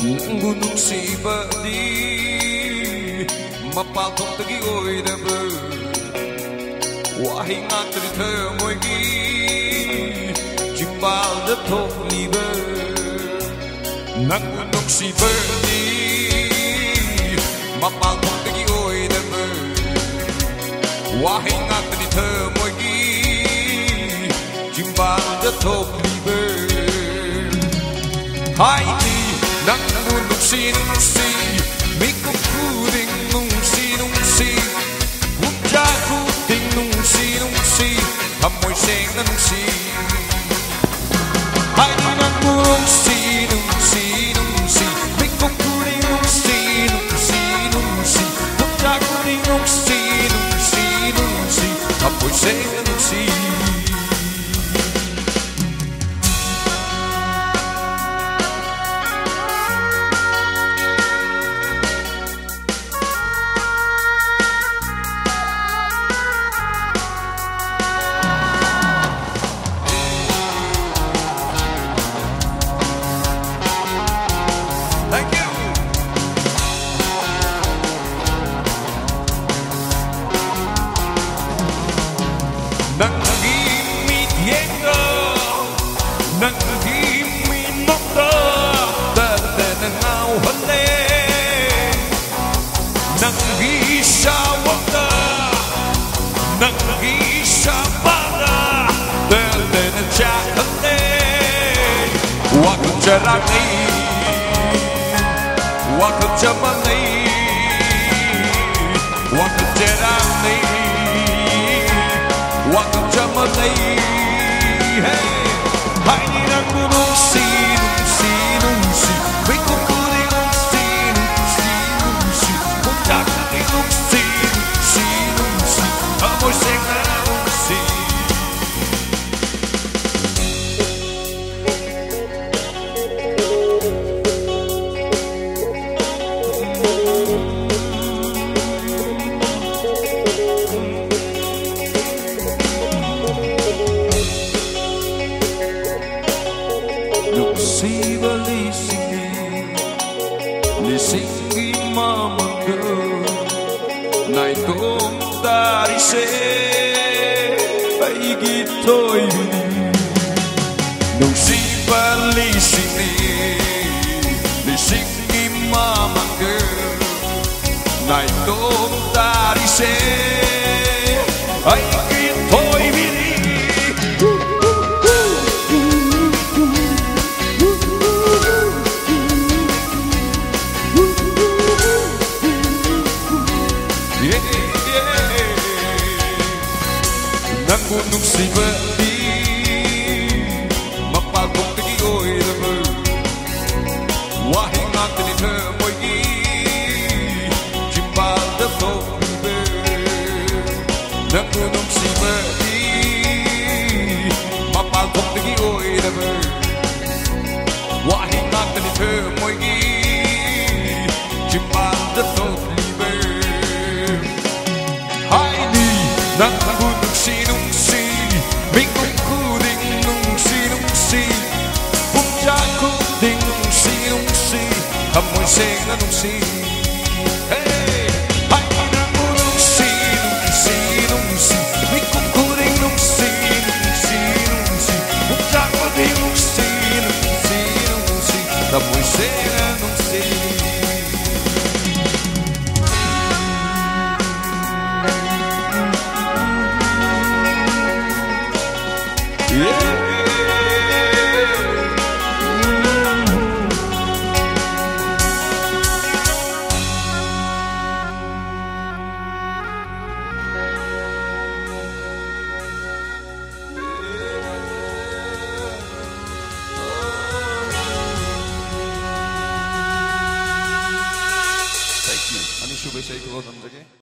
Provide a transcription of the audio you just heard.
Nanggu nuksibadi mapalthokdagi oidaba wahai ngatri thamoigi jimbaalda thokliba nanggu nuksibadi mapalthokdagi oidaba wahai ngatri thamoigi jimbaalda thokliba haini nanggu nuksi mikukuding nungsi wujjakuding nungsi amoy sing na nungsi haini nanggu nungsi mikukuding nungsi wujjakuding nungsi amoy sing na nungsi. Thank you. Nangimit yenga, nangimit nokta, dadanaw hale, nangisawagda, nangisabada, dadanachakale, wakjarani. Welcome to Monday. Welcome to Monday. Welcome to Monday. Hey, I need a good nungsi. We could put it nungsi. Wujjakuding nungsi. Amoy sing na nungsi. Nuksiba lisingi mama girl nai tom dari se baigi toy nuksiba lisingi mama girl nai tom dari se baigi toy nanggu nuksibadi mapalthokdagi oidaba wahai ngatri thamoigi jimbaalda thokliba nanggu nuksibadi mapalthokdagi oidaba wahai ngatri thamoigi jimbaalda thokliba haini nanggu nuksi mikukuding nungsi wujjakuding nungsi amoy sing na nungsi. Hey, haini nanggu nungsi mikukuding nungsi wujjakuding nungsi amoy sing na nungsi. Yeah. Thank you. Ani shubhe sai ko namjage.